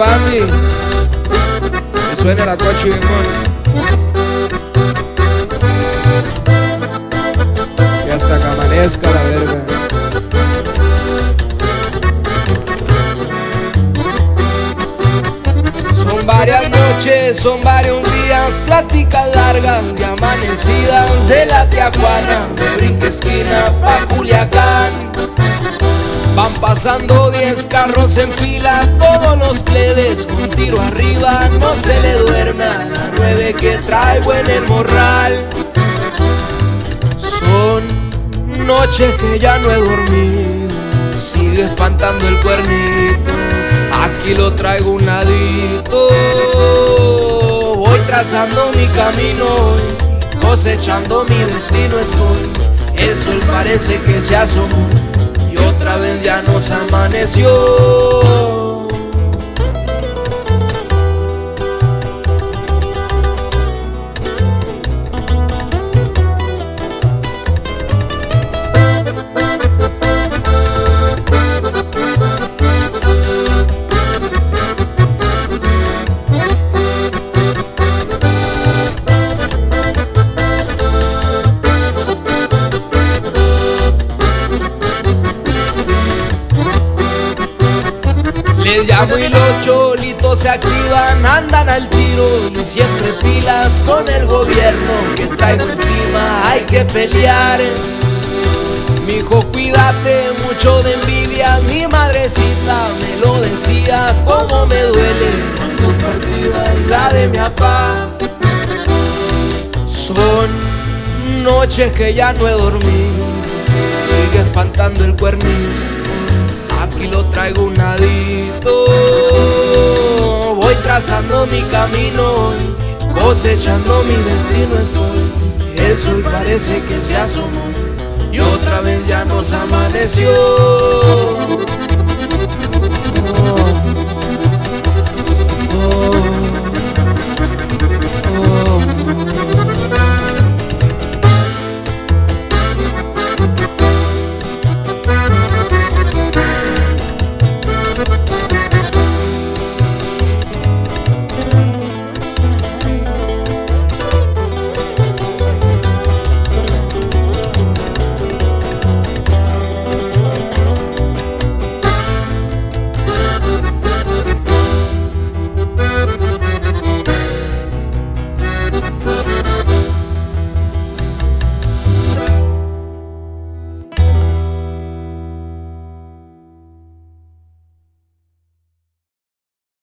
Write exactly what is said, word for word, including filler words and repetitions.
papi. Que suene la coche bien bueno. Y hasta que amanezca la verga. Son varias noches, son varios días, pláticas largas y amanecidas de la tía Juana, de Brinca Esquina pa' Culiacán. Van pasando diez carros en fila, todos los plebes con tiro arriba. No se le duerme a la nueve que traigo en el morral. Son noches que ya no he dormido, sigue espantando el cuernito. Aquí lo traigo un ladito, voy trazando mi camino, cosechando mi destino estoy. El sol parece que se asomó y otra vez ya nos amaneció. Les llamo y los cholitos se activan, andan al tiro y siempre pilas con el gobierno que traigo encima. Hay que pelear, mijo, cuídate mucho de envidia. Mi madrecita me lo decía, cómo me duele tu partida y la de mi papá. Son noches que ya no he dormido, sigue espantando el cuernito. Aquí lo traigo un ladito, voy trazando mi camino, cosechando mi destino estoy. El sol parece que se asomó y otra vez ya nos amaneció.